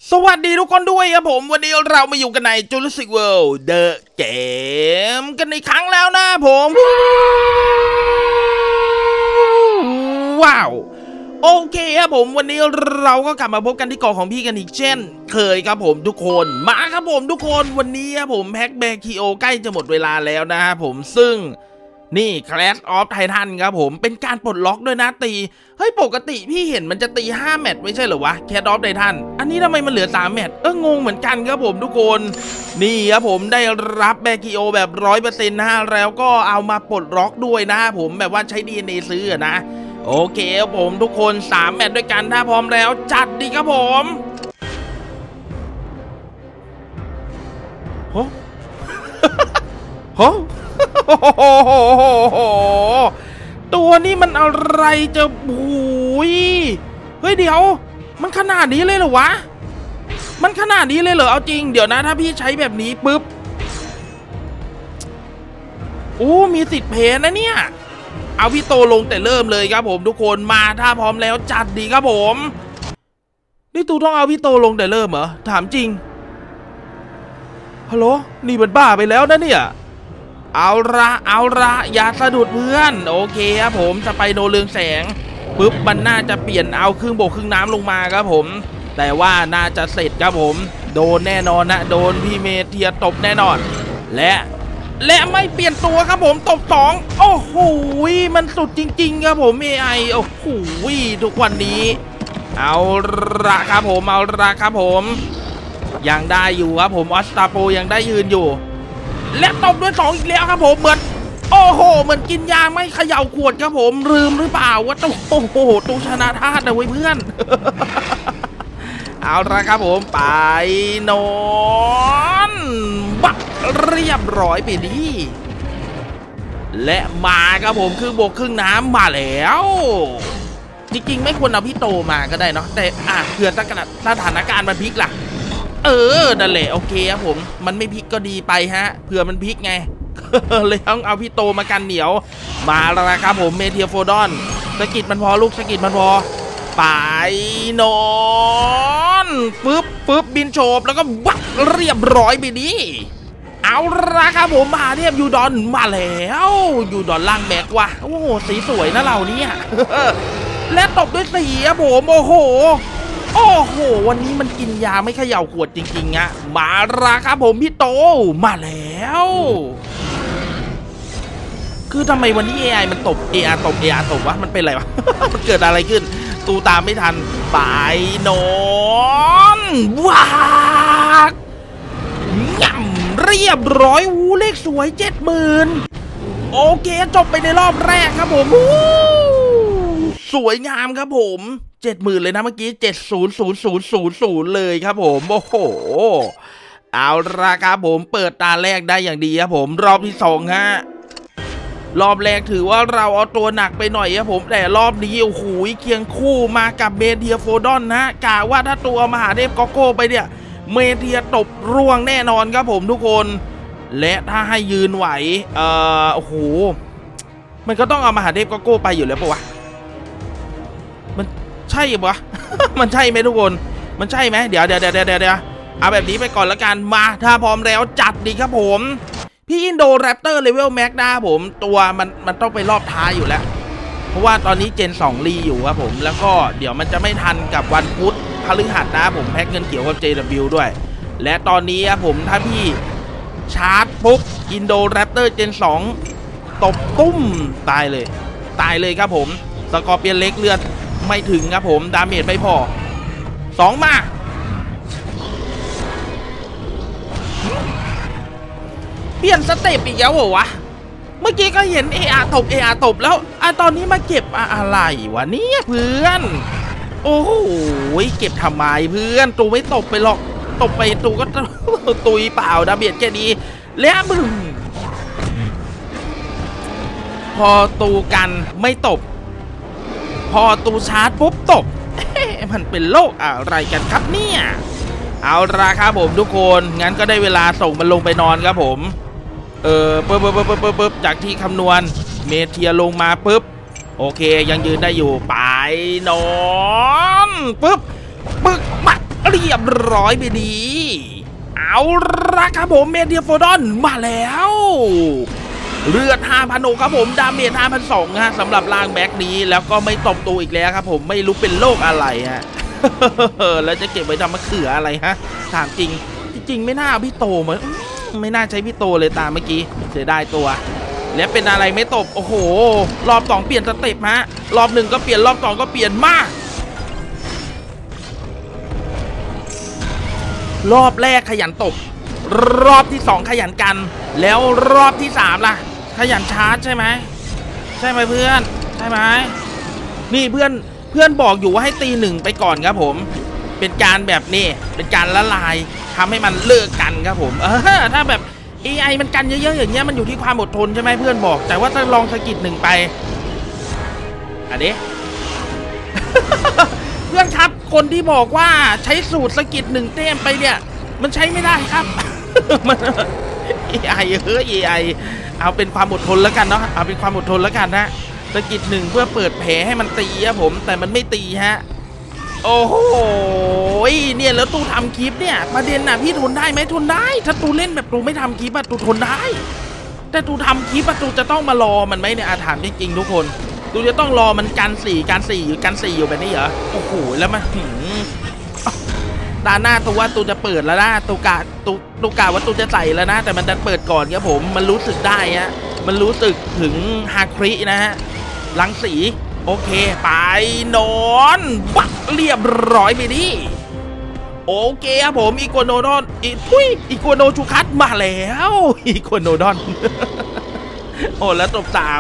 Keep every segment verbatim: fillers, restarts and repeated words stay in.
สวัสดีทุกคนด้วยครับผมวันนี้เรามาอยู่กันใน Jurassic World The Game กันอีกครั้งแล้วนะผมว้าวโอเคครับผมวันนี้เราก็กลับมาพบกันที่เกาะของพี่กันอีกเช่นเคยครับผมทุกคนมาครับผมทุกคนวันนี้ครับผมแพ็กแบคิโอใกล้จะหมดเวลาแล้วนะครับผมซึ่งนี่ Clash of Titan ครับผมเป็นการปลดล็อกด้วยนะตีเฮ้ยปกติพี่เห็นมันจะตีห้าแมตช์ไม่ใช่เหรอวะ Clash of Titan อันนี้ทำไมมันเหลือสามแมตช์เอองงเหมือนกันครับผมทุกคนนี่ครับผมได้รับแบคิโอแบบ ร้อยเปอร์เซ็นต์ นะฮะแล้วก็เอามาปลดล็อกด้วยนะผมแบบว่าใช้ ดี เอ็น เอ ซื้อนะโอเคครับผมทุกคนสามแมตช์ด้วยกันถ้าพร้อมแล้วจัดดีครับผมโหโหตัวนี้มันอะไรจะหูยเฮ้ยเดี๋ยวมันขนาดนี้เลยเหรอวะมันขนาดนี้เลยเหรอเอาจริงเดี๋ยวนะถ้าพี่ใช้แบบนี้ปุ๊บโอ้มีสิทธิ์เพนนะเนี่ยเอาพี่โตลงแต่เริ่มเลยครับผมทุกคนมาถ้าพร้อมแล้วจัดดีครับผมนี่ตูต้องเอาพี่โตลงแต่เริ่มเหรอถามจริงฮัลโหลนี่มันบ้าไปแล้วนะเนี่ยเอาละเอาละอย่าสะดุดเพื่อนโอเคครับผมจะไปโดนเรืองแสงปุ๊บมันน่าจะเปลี่ยนเอาครึ่งบกครึ่งน้ำลงมาครับผมแต่ว่าน่าจะเสร็จครับผมโดนแน่นอนนะโดนพี่เมเทียตบแน่นอนและและไม่เปลี่ยนตัวครับผมตบสองโอ้โหมันสุดจริงๆครับผม เอ ไอ โอ้โหทุกวันนี้เอาละครับผมเอาละครับผมยังได้อยู่ครับผมออสตาโปยังได้ยืนอยู่และตบด้วยสองอีกแล้วครับผมเหมือนโอ้โหเหมือนกินยาไม่เขย่าขวดครับผมลืมหรือเปล่าว่าตู้โอ้โหตู้ชนะธาตุนะเว้ยเพื่อน เอาละครับผมไปนอนบักเรียบร้อยไปดีและมาครับผมครึ่งบกครึ่งน้ำมาแล้วจริงๆไม่ควรเอาพี่โตมาก็ได้เนาะแต่อ่ะเผื่อสถานการณ์มันพลิกล่ะเออนั่นแหละโอเคครับผมมันไม่พลิกก็ดีไปฮะเผื่อมันพลิกไง เลยต้องเอาพี่โตมากันเหนียวมาแล้วนะครับผมเมเทียโฟดอนสกิดมันพอลูกสกิดมันพอไปนอนปึ๊บปึ๊บบินโฉบแล้วก็วักเรียบร้อยไปดิเอาละครับผมมาเรียบยูดอนมาแล้วยูดอนล่างแบกว่ะโอ้โหสีสวยนะเราเนี่ย และตบด้วยสีครับผมโอ้โหโอ้โหวันนี้มันกินยาไม่เขย่าขวดจริงๆอะมาละครับผมพี่โตมาแล้วคือทำไมวันนี้ เอ ไอ มันตบ เอ อาร์ ตบ เอ อาร์ ตบวะมันเป็นอะไรวะ มันเกิดอะไรขึ้นตูตามไม่ทันไปนอนว้ากย่ำเรียบร้อยวูเลขสวยเจ็ดหมื่นโอเคจบไปในรอบแรกครับผมสวยงามครับผมเจ็ดหมื่นเลยนะเมื่อกี้เจ็ดศูนย์ศูนย์ศูนย์ศูนย์ศูนย์เลยครับผมโอ้โหเอาละครับผมเปิดตาแรกได้อย่างดีครับผมรอบที่สองฮะรอบแรกถือว่าเราเอาตัวหนักไปหน่อยครับผมแต่รอบนี้โอ้โหเคียงคู่มากับเมเทียโฟดอนนะกะว่าถ้าตัวมหาเทพโกโก้ไปเนี่ยเมเทียตบร่วงแน่นอนครับผมทุกคนและถ้าให้ยืนไหวเอ่อโอ้โหมันก็ต้องเอามหาเทพโกโก้ไปอยู่แล้วปะวะมันใช่ปะ มันใช่ไหมทุกคนมันใช่ไหมเดี๋ยวเดี๋ยวเดี๋ยวเดี๋ยวเดี๋ยวเอาแบบนี้ไปก่อนละกันมาถ้าพร้อมแล้วจัดดีครับผมพี่อินโดแรปเตอร์เลเวลแม็กนะผมตัวมันมันต้องไปรอบท้ายอยู่แล้วเพราะว่าตอนนี้เจนสองรีอยู่ครับผมแล้วก็เดี๋ยวมันจะไม่ทันกับวันพุธพฤหัสนะผมแพ็กเงินเขียวกับ เจ ดับเบิลยู ด้วยและตอนนี้ครับผมถ้าพี่ชาร์จปุ๊บอินโดแรปเตอร์เจนสองตบตุ้มตายเลยตายเลยครับผมสกอร์เปียนเล็กเลือดไม่ถึงครับผมดาเมจไม่พอสองมาเปลี่ยนสเต็ปอีกแล้วเหรอวะเมื่อกี้ก็เห็น เอ อาร์ ตบ เอ อาร์ ตบแล้วอ่ะตอนนี้มาเก็บอะไรวะเนี่ยเพื่อนโอ้โหเก็บทำไมเพื่อนตูไม่ตบไปหรอกตบไปตูก็ตุยเปล่าดาเมจแค่นี้แล้วมึงพอตูกันไม่ตบพอตูชาร์จปุ๊บตบมันเป็นโลกอะไรกันครับเนี่ยเอาละครับผมทุกคนงั้นก็ได้เวลาส่งมันลงไปนอนครับผมเออปึ๊บปึ๊บปึ๊บปึ๊บปึ๊บจากที่คำนวณเมเทียลงมาปึ๊บโอเคยังยืนได้อยู่ไปนอนปึ๊บปึ๊บปักเรียบร้อยไปดีเอาละครับผมเมเดียโฟดอนมาแล้วเลือด ห้าพันหก ครับผมดาเมจ ห้าพันสองร้อย ฮะสำหรับร่างแบ็กนี้แล้วก็ไม่ตบตัวอีกแล้วครับผมไม่รู้เป็นโรคอะไรฮะ แล้วจะเก็บไว้ทำมะเขืออะไรฮะถามจริงจริงไม่น่าพี่โตมาไม่น่าใช้พี่โตเลยตามเมื่อกี้เสียดายตัวแล้วเป็นอะไรไม่ตบโอ้โหรอบสองเปลี่ยนสเต็ปฮะรอบหนึ่งก็เปลี่ยนรอบสองก็เปลี่ยนมากรอบแรกขยันตบรอบที่สองขยันกันแล้วรอบที่สามล่ะขยันชาร์จใช่ไหมใช่ไหมเพื่อนใช่ไหมนี่เพื่อนเพื่อนบอกอยู่ว่าให้ตีหนึ่งไปก่อนครับผมเป็นการแบบนี้เป็นการละลายทำให้มันเลิกกันครับผมเออถ้าแบบ เอ ไอ มันกันเยอะๆอย่างเงี้ยมันอยู่ที่ความอดทนใช่ไหมเพื่อนบอกแต่ว่าถ้าลองสกิดหนึ่งไปอันนี้ เพื่อนครับคนที่บอกว่าใช้สูตรสกิดหนึ่งเต้มไปเนี่ยมันใช้ไม่ได้ครับ มัน เอ ไอ เฮ้ย เอ ไอ เอาเป็นความอดทนแล้วกันเนาะเอาเป็นความอดทนแล้วกันนะสกิดหนึ่งเพื่อเปิดแผลให้มันตีครับผมแต่มันไม่ตีฮะโอ้โหเนี่ยแล้วตูทำคลิปเนี่ยประเด็นน่ะพี่ทนได้ไหมทนได้ถ้าตูเล่นแบบตูไม่ทำคลิปอะตูทนได้แต่ตูทำคลิปอะตูจะต้องมารอมันไหมเนี่ยอาถามจริงๆทุกคนตูจะต้องรอมันกันสี่การสี่อยู่กันสี่อยู่แบบนี้เหรอโอ้โหแล้วมันตาหน้าตัวว่าตูจะเปิดแล้วนะตูกะตูตูกะว่าตูจะใส่แล้วนะแต่มันดันเปิดก่อนครับผมมันรู้สึกได้ฮะมันรู้สึกถึงฮาครินะฮะลังสีโอเคไปนอนบักเรียบร้อยไปดิโอเคครับผมอีโกโนดอนอีทุยอีโกโนชูคัตมาแล้วอีโกโนดอน โอ้แล้วจบสาม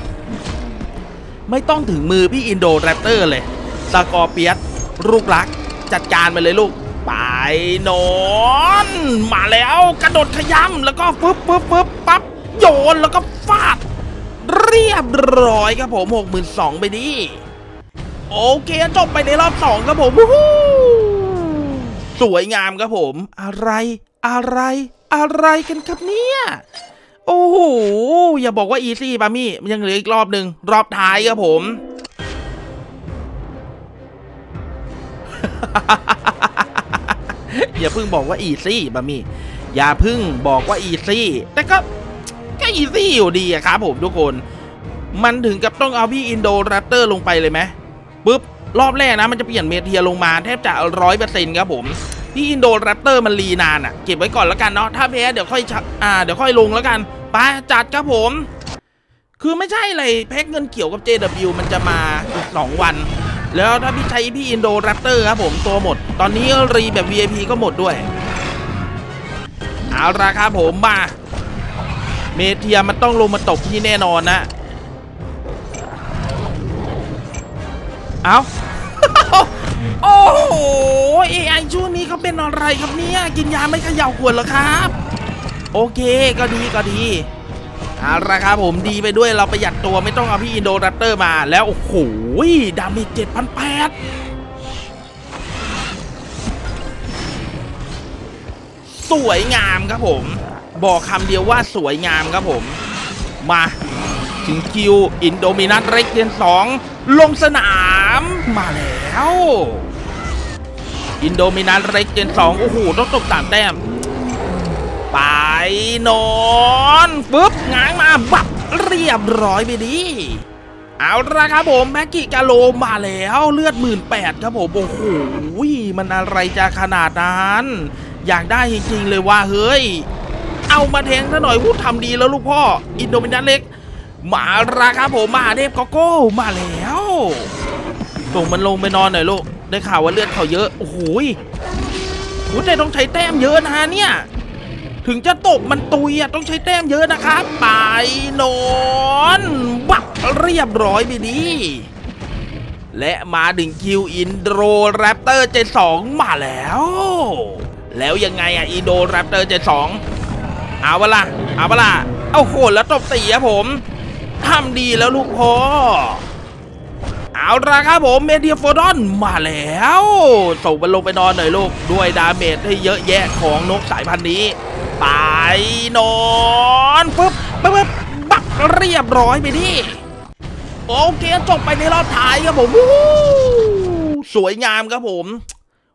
ไม่ต้องถึงมือพี่อินโดแรปเตอร์เลยสกอร์เปียสลูกรักจัดการไปเลยลูกไปนอนมาแล้วกระโดดขย้ำแล้วก็ฟึบฟึบฟึบปั๊บโยนแล้วก็ฟาดเรียบร้อยครับผม หกหมื่นสองพัน ไปดิโอเคจบไปในรอบสองครับผมสวยงามครับผมอะไรอะไรอะไรกันครับเนี่ยโอ้โหอย่าบอกว่าอีซี่ปามี่ยังเหลืออีกรอบหนึ่งรอบท้ายครับผม อย่าเพิ่งบอกว่าอีซี่ปามี่อย่าเพิ่งบอกว่าอีซี่แต่ก็ก็อีซี่อยู่ดีอะครับผมทุกคนมันถึงกับต้องเอาพี่อินโดแรปเตอร์ลงไปเลยไหมปุ๊บรอบแรกนะมันจะเปลี่ยนเมเทียลงมาแทบจะร้อยเปอร์เซ็นต์ครับผมพี่อินโดแรปเตอร์มันรีนานอะเก็บไว้ก่อนแล้วกันเนาะถ้าแพ้เดี๋ยวค่อยอ่าเดี๋ยวค่อยลงแล้วกันไปจัดครับผมคือไม่ใช่เลยแพ็กเงินเขียวกับ เจ ดับเบิลยู มันจะมาอีกสองวันแล้วถ้าพี่ใช้พี่อินโดแรปเตอร์ครับผมตัวหมดตอนนี้รีแบบ วี ไอ พี ก็หมดด้วยเอาละครับผมมาเมเทียมันต้องลงมาตบที่แน่นอนนะเอาโอ้โห เอ ไอ ช่วงนี้เขาเป็นอะไรครับเนี่ยกินยาไม่เขย่าขวดเหรอครับโอเคก็ดีก็ดีเอาละครับผมดีไปด้วยเราประหยัดตัวไม่ต้องเอาพี่อินโดแรปเตอร์มาแล้วโอ้โหดาเมจ เจ็ดพันแปดร้อย สวยงามครับผมบอกคำเดียวว่าสวยงามครับผมมาถึงคิวอินโดมินัสเร็กเจนสองลงสนามมาแล้วอินโดมินัสเร็กเจนสองโอ้โหต้องตบสามแต้มไปนอนปึ๊บง้างมาบับเรียบร้อยไปดิเอาละครับผมแม็กกี้กาโลมาแล้วเลือดหมื่นแปดครับผมโอ้โหมันอะไรจะขนาดนั้นอยากได้จริงๆเลยว่าเฮ้ยเอามาแทงซะหน่อยพูดทำดีแล้วลูกพ่ออินโดมินัสเล็กมาละครับผมมาเทพโกโก้มาแล้วส่งมันลงไปนอนหน่อยลูกได้ข่าวว่าเลือดเขาเยอะโอ้โหหัวใจต้องใช้แต้มเยอะนะฮะเนี่ยถึงจะตบมันตุยอ่ะต้องใช้แต้มเยอะนะครับไปนอนบักเรียบร้อยไปดีและมาถึงคิวอินโดแรปเตอร์เจนสองมาแล้วแล้วยังไงอ่ะอินโดแรปเตอร์เจนสองเอาเวลาเอาเวลาเอาโหแล้วตบตีครับผมทำดีแล้วลูกพ่อเอาละครับผมเมเดียโฟดอนมาแล้วส่งมันลงไปนอนหน่อยลูกด้วยดาเมจให้เยอะแยะของนกสายพันธุ์นี้ไปนอนปึ๊บปึ๊บปึ๊บบักเรียบร้อยไปดิโอเคจบไปในรอบท้ายครับผมสวยงามครับผม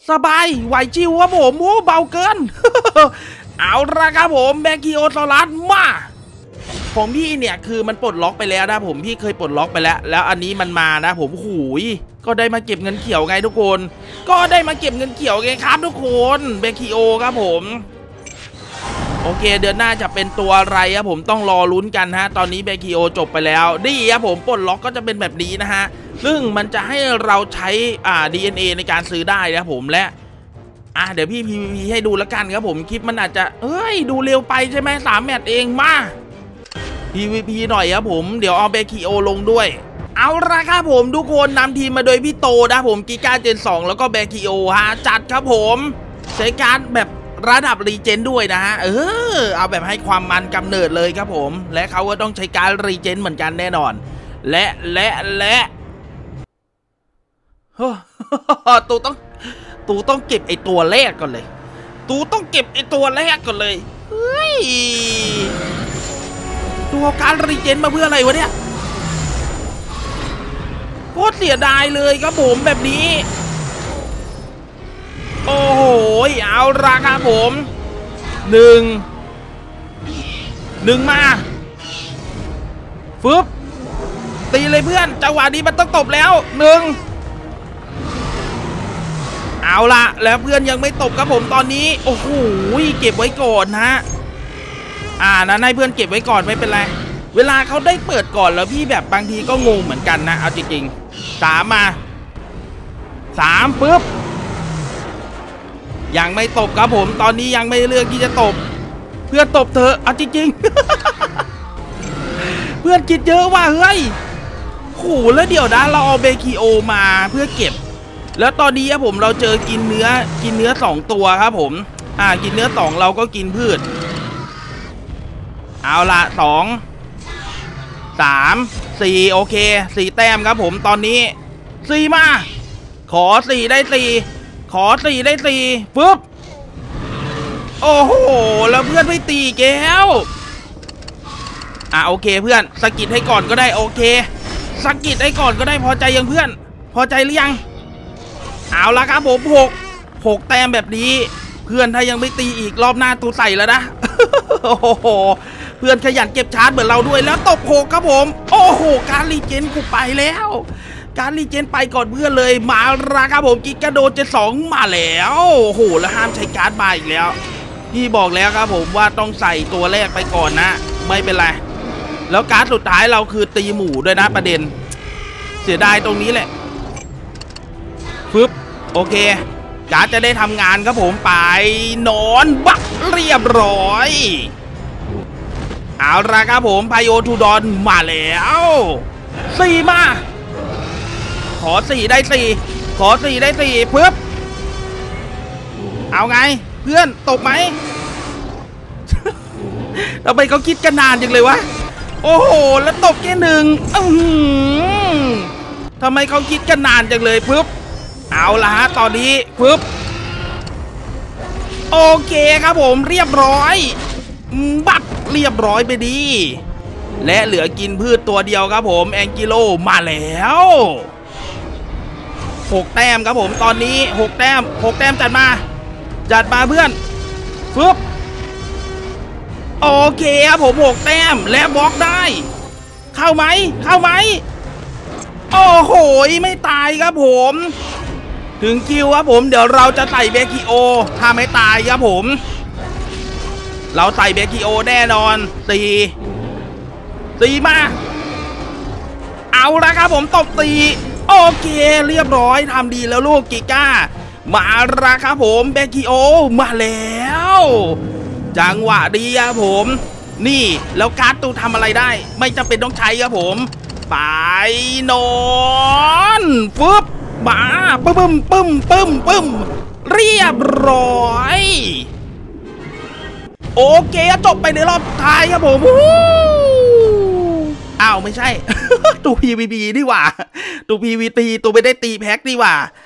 สบายไหวชิวครับผมโอ้เบาเกิน เอาละครับผมแบคิโอซอรัสมาของพี่เนี่ยคือมันปลดล็อกไปแล้วนะผมพี่เคยปลดล็อกไปแล้วแล้วอันนี้มันมานะผมหูยก็ได้มาเก็บเงินเขียวไงทุกคนก็ได้มาเก็บเงินเขียวไงครับทุกคนแบคิโอครับผมโอเคเดือนหน้าจะเป็นตัวอะไรครับผมต้องรอลุ้นกันฮะตอนนี้แบคิโอจบไปแล้วดีครับผมปลดล็อกก็จะเป็นแบบนี้นะฮะซึ่งมันจะให้เราใช้อ่า ดี เอ็น เอ ในการซื้อได้นะผมและอ่ะเดี๋ยวพี่ พี วี พี ให้ดูแล้วกันครับผมคลิปมันอาจจะเอ้ยดูเร็วไปใช่ไหมสามแมตช์เองมา พี วี พี หน่อยครับผมเดี๋ยวเอาแบคิโอลงด้วยเอาละครับผมทุกคนนำทีมมาโดยพี่โตนะผมกิก้าเจนสองแล้วก็แบคิโอฮะจัดครับผมใช้การแบบระดับรีเจนด้วยนะฮะเออเอาแบบให้ความมันกำเนิดเลยครับผมและเขาก็ต้องใช้การรีเจนเหมือนกันแน่นอนและและและตูต้องตูต้องเก็บไอตัวแรกก่อนเลยตูต้องเก็บไอตัวแรกก่อนเลยเฮ้ยตัวการรีเจนมาเพื่ออะไรวะเนี่ยโคตรเสียดายเลยครับผมแบบนี้โอ้โหเอาละครับผมหนึ่งหนึ่งมาฟึบตีเลยเพื่อนจังหวะนี้มันต้องตบแล้วหนึ่งเอาละแล้วเพื่อนยังไม่ตบครับผมตอนนี้โอ้โหเก็บไว้ก่อนฮะอ่านั้นให้เพื่อนเก็บไว้ก่อนไม่เป็นไรเวลาเขาได้เปิดก่อนแล้วพี่แบบบางทีก็งงเหมือนกันนะเอาจริงๆสามมาสามปึ๊บยังไม่ตบครับผมตอนนี้ยังไม่เลือกที่จะตบเพื่อนตบเธอเอาจริงๆ เพื่อนคิดเยอะว่าเฮ้ยโหแล้วเดี๋ยวนะเราเอาเบคิโอมาเพื่อเก็บแล้วตอนนี้ครับผมเราเจอกินเนื้อกินเนื้อสองตัวครับผมอ่ากินเนื้อสองเราก็กินพืชเอาละสองสามสี่โอเคสี่แต้มครับผมตอนนี้สี่มาขอสี่ได้สี่ขอสี่ได้สี่ปึ๊บโอ้โหแล้วเพื่อนไม่ตีแก้วอ่ะโอเคเพื่อนสกิดให้ก่อนก็ได้โอเคสกิดให้ก่อนก็ได้พอใจยังเพื่อนพอใจหรือยังเอาละครับผมหกหกแต้มแบบนี้เพื่อนถ้ายังไม่ตีอีกรอบหน้าตูใส่แล้วนะ โอ้โหเพื่อนขยันเก็บชาร์จเหมือนเราด้วยแล้วตบหกครับผมโอ้โหการรีเจนกูไปแล้วการรีเจนไปก่อนเพื่อนเลยมาละครับผมกิกาโดเจสองมาแล้วโอ้โหแล้วห้ามใช้การ์ดมาอีกแล้วพี่บอกแล้วครับผมว่าต้องใส่ตัวแรกไปก่อนนะไม่เป็นไรแล้วการ์ดสุดท้ายเราคือตีหมูด้วยนะประเด็นเสียดายตรงนี้แหละฟึบโอเคการ์ดจะได้ทำงานครับผมไปนอนบักเรียบร้อยเอาละครับผมไพโอทูดอนมาแล้วสี่มาขอสี่ได้สี่ขอสี่ได้สี่เพิ่มเอาไงเพื่อนตบไหม ทำไมเขาคิดกันนานจังเลยวะโอ้โหแล้วตบแค่หนึ่งทำไมเขาคิดกันนานจังเลยปึ๊บเอาละฮะตอนนี้ปึ๊บโอเคครับผมเรียบร้อยบัตรเรียบร้อยไปดีและเหลือกินพืชตัวเดียวครับผมแองกิโลมาแล้วหกแต้มครับผมตอนนี้หกแต้มหกแต้มจัดมาจัดมาเพื่อนฟึบโอเคครับผมหกแต้มและบล็อกได้เข้าไหมเข้าไหมโอ้โหไม่ตายครับผมถึงคิวครับผมเดี๋ยวเราจะใส่เบคิโอถ้าไม่ตายครับผมเราใส่เบคิโอแน่นอนสี่สี่มาเอาละครับผมตบตีโอเคเรียบร้อยทำดีแล้วลูกกิก้ามาละครับผมเบคิโอมาแล้วจังหวะดีครับผมนี่แล้วการ์ดตูทำอะไรได้ไม่จำเป็นต้องใช้ครับผมไปนอนฟึบมาปึ้มปึ้มปึ้มปึ้มเรียบร้อยโอเคจบไปในรอบท้ายครับผมอ้าวไม่ใช่ ตัว พี วี พี นี่หว่าตัว พี วี พี ตัวไม่ได้ตีแพ็คนี่หว่า